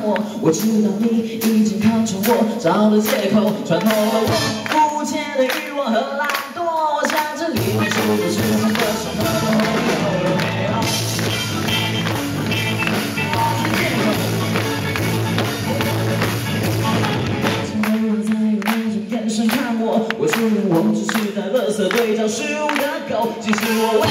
我，我知道你已经看穿我，找了借口穿透了我肤浅的欲望和懒惰。我想这里面说不出口的什么后有没有？从来不再用那种眼神看我，我承认我只是在垃圾堆找食物的狗。其实我。